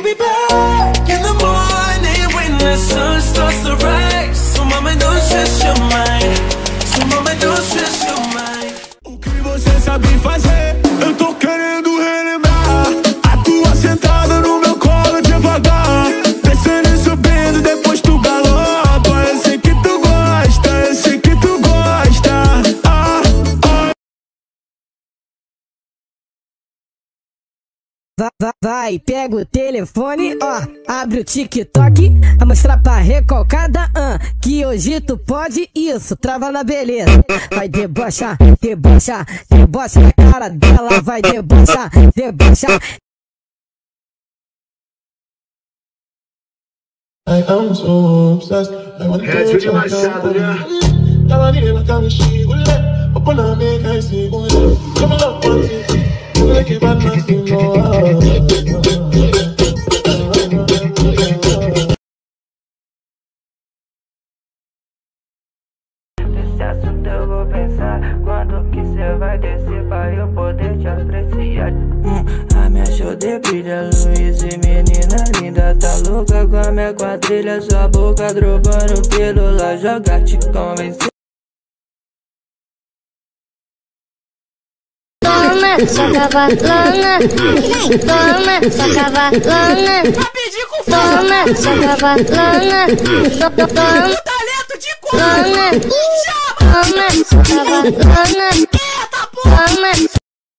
be back in the morning when the sun starts to rise. So mama, don't stress your mind. So mama, don't stress your mind. O que você sabe fazer? Eu tô querendo relembrar a tua sentada no meu colo devagar, descendo e subindo, depois tu galopa. Eu sei que tu gosta, eu sei que tu gosta. Vai, pega o telefone, ó, abre o TikTok, vai mostrar pra recalcada, que hoje tu pode isso, trava na beleza. Vai debochar, debochar, debocha na cara dela, vai debochar, debochar. I am so obsessed. I want to touch your hand. I want to make a machine. Open up, make I see. Come on, like a bad man. Esse assunto eu vou pensar. Quando que cê vai descer pra eu poder te apreciar? A minha shoulder brilha, luz e menina linda. Tá louca com a minha quadrilha. Sua boca drogando pelo lá. Joga te convencer. Toma, sua cavalona. Toma, sua cavalona. Toma, sua cavalona. Toma, o talento de cor. Toma, sua cavalona. Toma.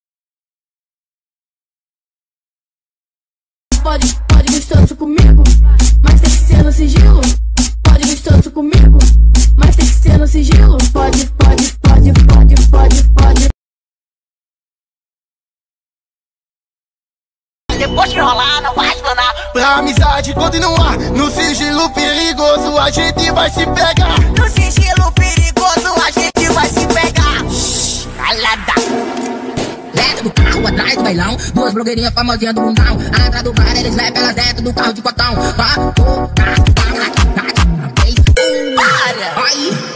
Pode gostoso comigo, mas tem que ser no sigilo. Pode gostoso comigo, mas tem que ser no sigilo. Pode. Depois que rolar, não vai explanar. Pra amizade continuar, no sigilo perigoso a gente vai se pegar. No sigilo perigoso, a gente vai se pegar. Calada. Dentro do carro, atrás do bailão, duas blogueirinhas famosinhas do mundão. Atrás do bar, eles levam elas dentro do carro de cotão. Para! Aí!